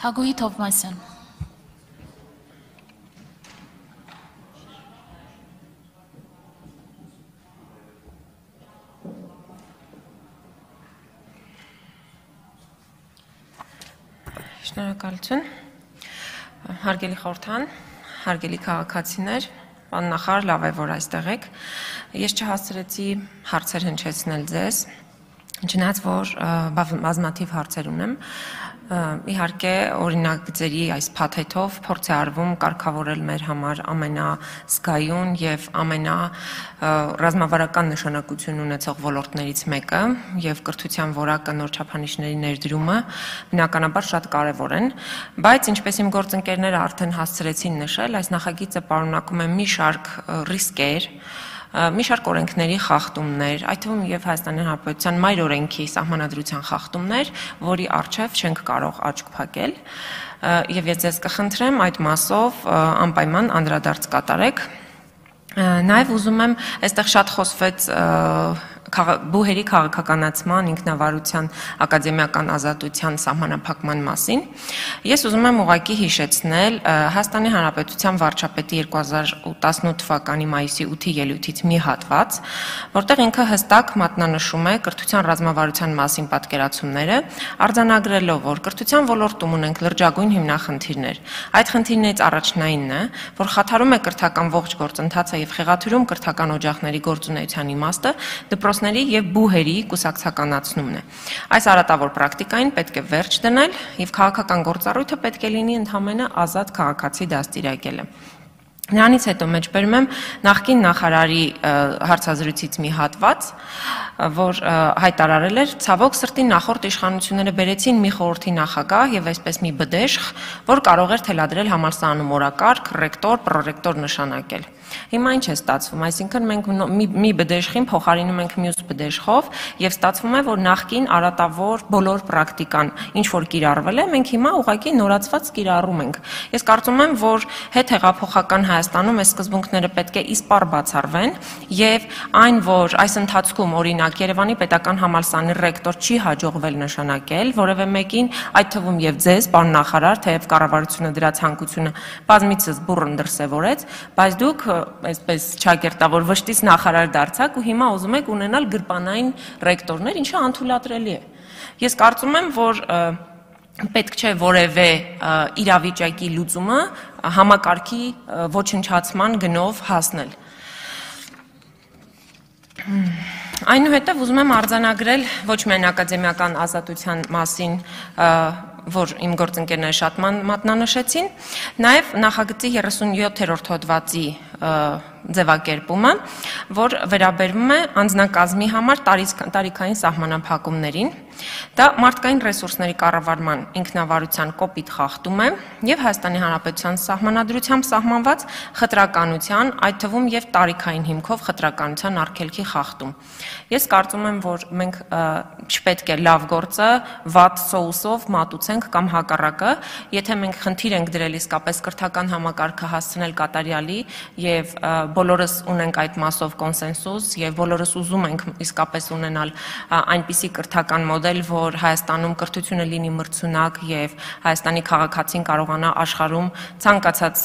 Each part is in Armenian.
Թագուհի Թովմասյան։ Շնորհակալություն, հարգելի խորհրդան, հարգելի քաղաքացիներ, պարոն նախարար, լավ է, որ այստեղ եք։ Ես չհասցրեցի հարցեր հնչեցնել ձեզ, չնայած որ բազմաթիվ հարցեր ունեմ, իհարկե օրինագծերի այս փաթեթով փորձ է արվում կարգավորել մեր համար ամենազգայուն եւ ամենառազմավարական նշանակություն ունեցող ոլորտներից մեկը եւ կրթության որակը նոր չափանիշների ներդրումը բնականաբար շատ կարեւոր են, բայց ինչպես իմ գործընկերները արդեն հասցրեցին նշել, այս նախագիծը պարունակում է մի շարք ռիսկեր, մի շարք օրենքների խախտումներ, այդ թվում եւ Հայաստանի Հանրապետության մայր օրենքի սահմանադրության խախտումներ, որի առջև չենք կարող աչք փակել, եւ ես ձեզ կխնդրեմ այդ մասով անպայման անդրադարձ կատարեք։ Նաեւ ուզում եմ, այստեղ շատ խոսվեց բուհերի քաղաքականացման, ինքնավարության, ակադեմիական ազատության սահմանափակման մասին։ Ես ուզում եմ ուղղակի հիշեցնել Հայաստանի Հանրապետության վարչապետի 2018 թվականի մայիսի 8-ի ելույթից մի հատված, որտեղ ինքը հստակ մատնանշում է կրթության ռազմավարության մասին պատկերացումները, արձանագրելով, որ կրթության ոլորտում ունենք լրջագույն հիմնախնդիրներ։ Այդ խնդիրներից առաջնայինն է, որ խաթարում է կրթական ողջ գործընթացը եւ խեղաթյուրում կրթական օջախների գործունեության իմաստը, դպրոցների եւ բուհերի կուսակցականացնումն է։ Այս արատավոր պրակտիկային պետք է վերջ դնել եւ քաղաքական գործառույթը պետք է լինի ընդհանրապես ազատ քաղաքացի դաստիարակելը։ Նրանից հետո մեջբերում եմ նախկին նախարարի հարցազրույցից մի հատված, որ հայտարարել էր, ցավոք սրտի նախորդ իշխանությունները բերեցին մի խորհրդի նախագահ եւ այսպես մի բդեշխ, որ կարող էր թելադրել համալսարանում օրակարգ, ռեկտոր, պրոռեկտոր նշանակել։ Հիմա ինչ է ստացվում, այսինքն մենք մի բդեշխին փոխարինում ենք մյուս բդեշխով եւ ստացվում է, որ նախկին արատավոր բոլոր պրակտիկան ինչ որ կիրառվել է, մենք հիմա ուղղակի նորացված կիրառում ենք։ Ես կարծում եմ, որ հետհեղափոխական Հայաստանում այս սկզբունքները պետք է իսպառ բացառվեն եւ այն, որ այս ընթացքում օրինակ Երևանի պետական համալսարանի ռեկտոր չի հաջողվել նշանակել որևէ մեկին, այդ թվում եւ ձեզ, պարոն նախարար, թեև կառավարությունը դրա ցանկությունը բազմիցս բուռն դրսևորեց, բայց դուք այսպես ճակերտավոր վշտից նախարար դարձաք ու հիմա ուզում եք ունենալ գրպանային ռեկտորներ, ինչը անթույլատրելի է։ Ես կարծում եմ, որ պետք չէ որևէ իրավիճակի լուծումը համակարգի ոչնչացման գնով հասնել։ Այնուհետև ուզում եմ արձանագրել ոչ միայն ակադեմիական ազատության մասին, որ իմ գործընկերները շատ մատնանշեցին, նաև նախագծի 37-րդ հոդվածի ձևակերպումը, որ վերաբերվում է անձնակազմի համար տարիքային սահմանափակումներին, դա մարդկային ռեսուրսների կառավարման ինքնավարության կոպիտ խախտում է եւ Հայաստանի Հանրապետության սահմանադրությամբ սահմանված խտրականության, այդ թվում եւ տարիքային հիմքով խտրականության արգելքի խախտում։ Ես կարծում եմ, որ մենք չպետք է լավ գործը վատ սոուսով մատուցենք կամ հակառակը, եթե մենք խնդիր ենք դրել իսկապես կրթական համակարգը հասցնել կատարյալի եւ բոլորս ունենք այդ մասով կոնսենսուս եւ բոլորս ուզում ենք իսկապես ունենալ այնպիսի կրթական մոդել, որ Հայաստանում կրթությունը լինի մրցունակ եւ Հայաստանի քաղաքացին կարողանա աշխարհում ցանկացած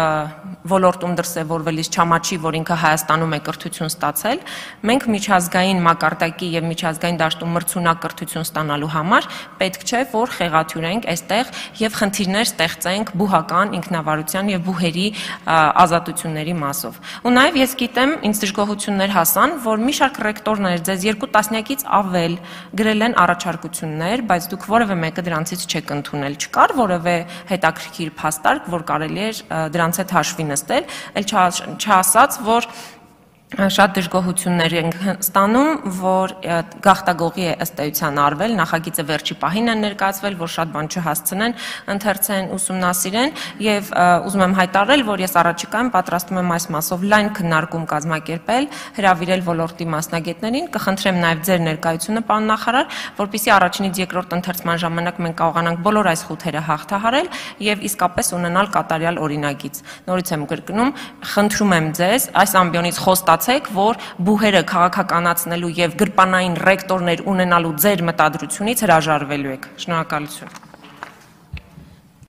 ոլորտում դրսևորվելիս չամաչի, որ ինքը Հայաստանում է կրթություն ստացել, մենք միջազգային մակարդակի եւ միջազգային դաշտում մրցունակ կրթություն ստանալու համար պետք չէ, որ խեղաթյուրենք այստեղ եւ խնդիրներ ստեղծենք բուհական ինքնավարության եւ բուհերի ազատությունների մասով։ Ու նաեւ ես գիտեմ, ինձ դժգոհություններ հասան, որ մի շարք ռեկտորներ ձեզ 2 տասնյակից ավել գրել են առաջարկություններ, բայց դուք որևէ մեկը դրանցից չեք ընդունել։ Չկար որևէ հետաքրքիր փաստարկ, որ կարելի էր դրանց հետ հաշվի նստել, էլ չասած, որ շատ դժգոհություններ ենք ստանում, որ գաղտագողի է ըստ էության արվել, նախագիծը վերջի պահին են ներկայացվել, որ շատ բան չհասցնեն, ընթերցեն, ուսումնասիրեն եւ ուզում եմ հայտարարել, որ ես առաջիկայում պատրաստում եմ այս մասով լայն քննարկում կազմակերպել, հրավիրել ոլորտի մասնագետներին, կխնդրեմ նաեւ ձեր ներկայությունը, պարոն նախարար, որպեսզի առաջինից երկրորդ ընթերցման ժամանակ մենք կարողանանք բոլոր այս խութերը հաղթահարել եւ իսկապես ունենալ կատարյալ օրինագիծ։ Նորից եմ կրկնում, խնդրում եմ ձեզ այս ամբիոնից խոստացեք, որ բուհերը քաղաքականացնելու եւ գրպանային ռեկտորներ ունենալու ձեր մտադրությունից հրաժարվելու եք։ Շնորհակալություն։